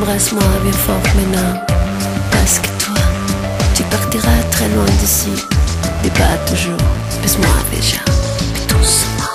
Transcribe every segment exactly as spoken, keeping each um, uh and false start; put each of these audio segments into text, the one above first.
Embrasse-moi bien fort maintenant, parce que toi, tu partiras très loin d'ici. Dis pas toujours, baise-moi déjà, mais doucement.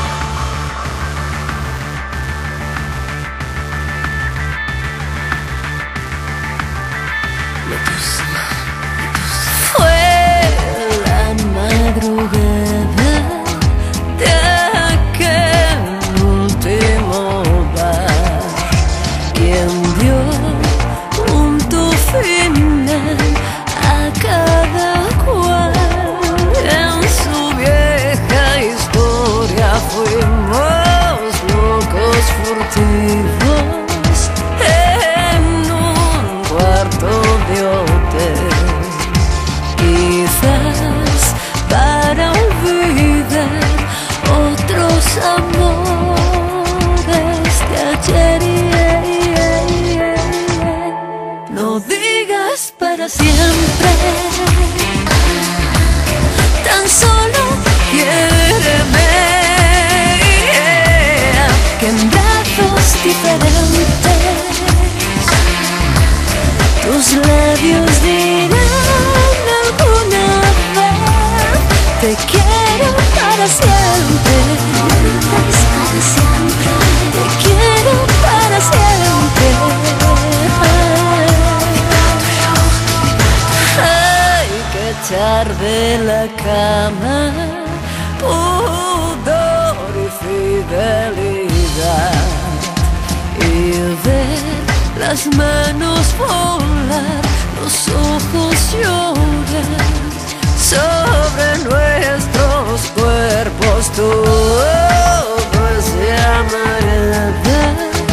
Mais doucement, mais doucement. Fue la madrugada de aquel último bar quien dio punto final a cada cual en su vieja historia. Fuimos locos furtivos en un cuarto de hotel, quizás para olvidar otros amores de ayer. No digas para siempre, tan solo quiéreme, que en brazos diferentes tus labios dirán alguna vez: te quiero para siempre, para siempre, te quiero para siempre. Echar de la cama pudor y fidelidad, y ver las manos volar, los ojos llorar sobre nuestros cuerpos. Todo es llamarada,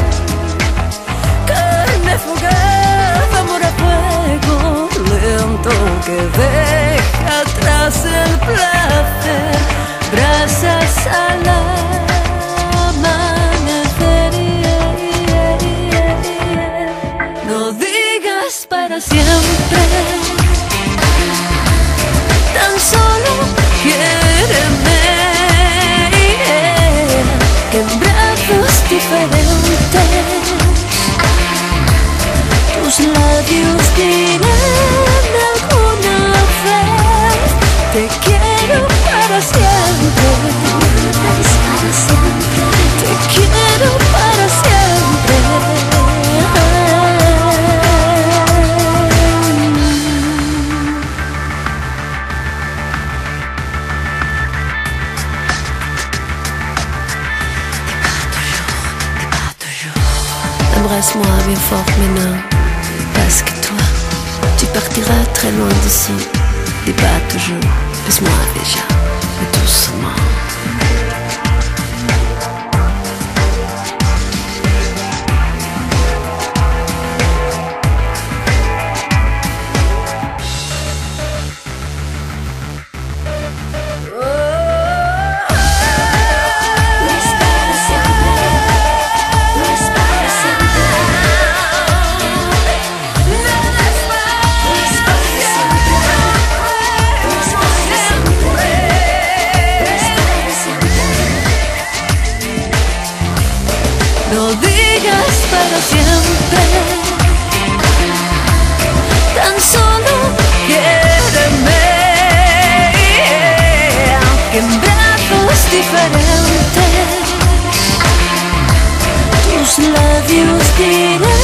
carne fugaz, amor a fuego lento que deja atrás el placer, brasas al amanecer. No digas para siempre, tan solo quiéreme, que en brazos diferentes tus labios dirán alguna vez: te quiero para siempre, para siempre, te quiero para siempre. Embrasse-moi bien fort maintenant, parce que toi, tu partiras très loin d'ici. Dis pas toujours, baise-moi déjà, mais doucement. No digas para siempre, tan solo quiéreme, que en brazos diferentes tus labios dirán